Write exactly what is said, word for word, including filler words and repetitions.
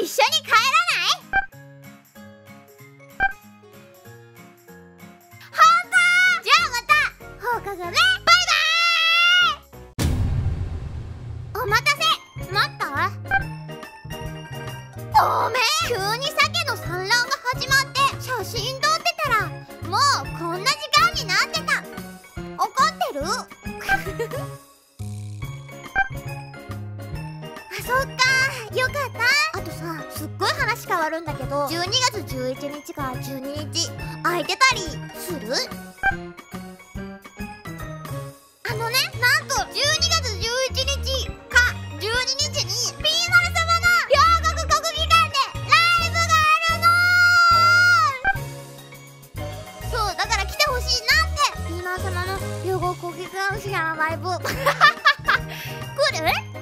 緒に帰らない？放課じゃあまた放課後ね。バイバーイ。お待たせ。待った？ごめん、急に鮭の産卵が始まって写真撮ってたらもうこんな時間になってた。怒ってる？あ、そっか、よかった。あとさ、すっごい話変わるんだけど、じゅうにがつじゅういちにちかじゅうににち空いてたりする？あのね、なんとじゅうにがつじゅういちにちかじゅうににちにピーマル様の両国国技館でライブがあるの。そう、だから来てほしいなって。ピーマル様の両国国技館シアライブ来る？